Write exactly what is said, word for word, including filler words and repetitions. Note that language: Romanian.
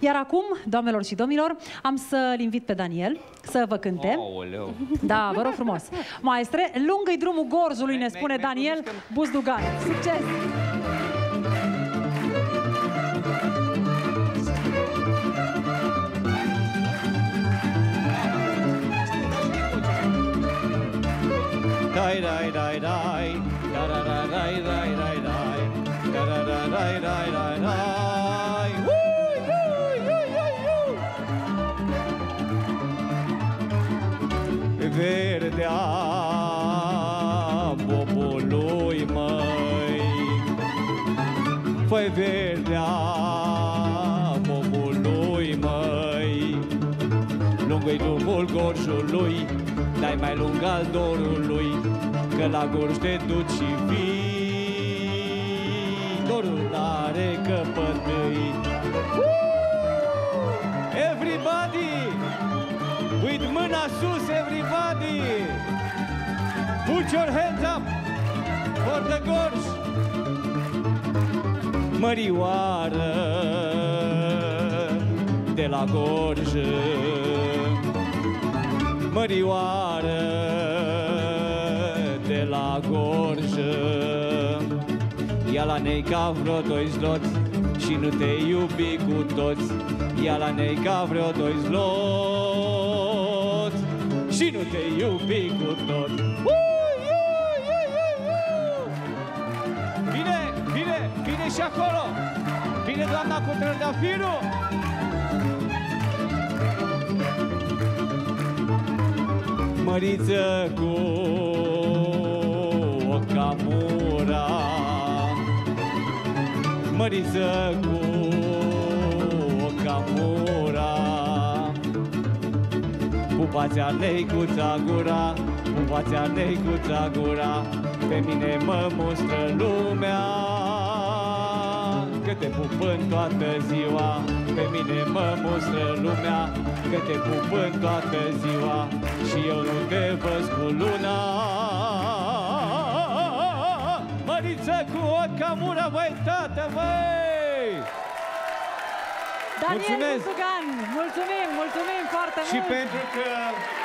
Iar acum, doamnelor și domnilor, am să-l invit pe Daniel să vă cânte. Aoleu. Da, vă rog frumos. Maestre, lungă-i drumul gorzului, ne spune Daniel Buzdugan. Succes! Dai dai dai dai, da da da dai dai dai dai, da da da dai dai dai dai. Verdea popului măi, fă-i verdea popului măi, lungă-i drumul gorjului, dai mai lung al dorului, că la gorj te duci și vii, dorul n-are căpătâi. Everybody! With mâna sus, everybody! Put your hands up for the gorj! Mărioară de la gorj, mărioară de la gorj, ia la nei ca vreo doi zloți și nu te iubi cu toți, ia la nei ca vreo doi zloți și nu te iubi cu toți. Bine, bine, bine și acolo! Bine, doamna cu trădafirul! Măriță cu o camura, măriță cu o camura, pupați-a neicuța gura, pupați-a neicuța gura, pe mine mă mustră lumea, că te pup în toată ziua, pe mine mă mustră lumea, că te pup în toată ziua și eu nu te văz cu luna. Măriță cu o camură, băi, tată, băi! Daniel Buzdugan, mulțumim, mulțumim foarte și mult! pentru că